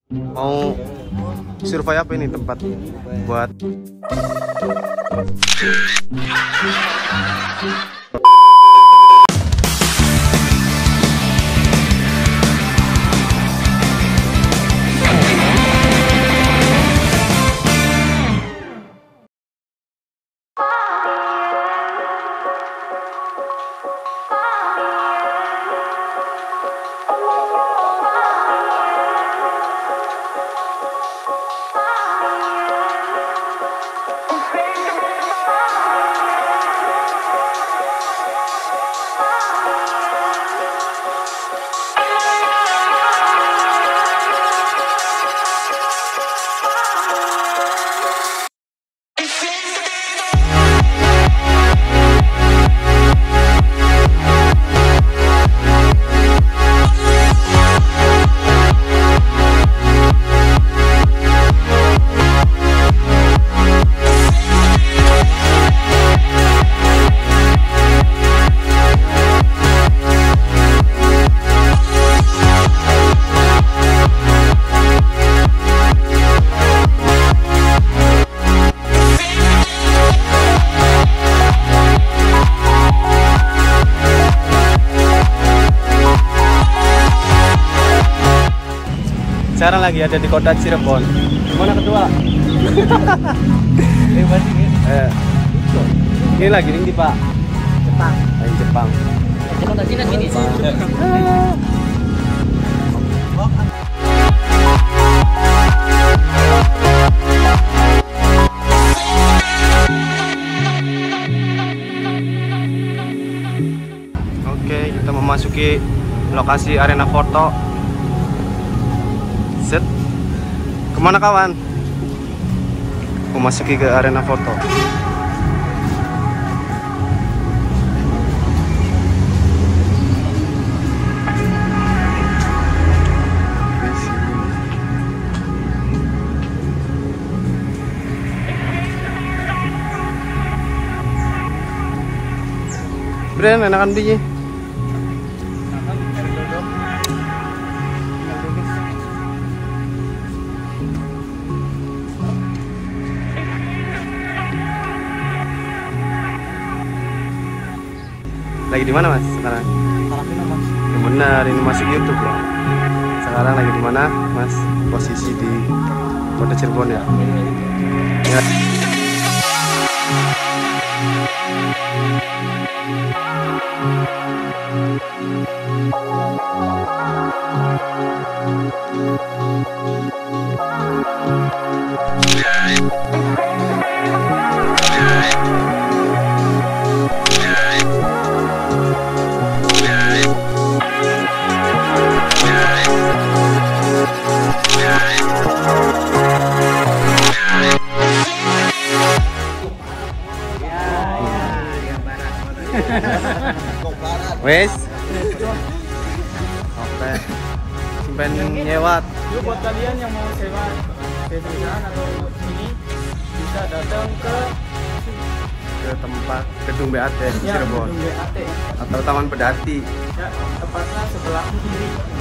Mau survei apa ini tempat buat sekarang lagi ada di kota Cirebon. Mana kedua? Ini lagi nih Pak. Jepang. Lagi Jepang. Jepang tadi kan gini. Oke, kita memasuki lokasi arena foto. Set. Kemana kawan? Memasuki ke arena foto. Bren, enakan biji. Lagi di mana Mas sekarang? Yang benar, ini masuk YouTube loh. Sekarang lagi di mana Mas? Posisi di kota Cirebon ya? Ya. Wes. Oke. Simpen nyewat. Yuk buat kalian yang mau sewa perusahaan atau ini bisa datang ke tempat gedung BAT ya, Cirebon gedung BAT atau Taman Pedati. ya, tepatnya sebelah kiri.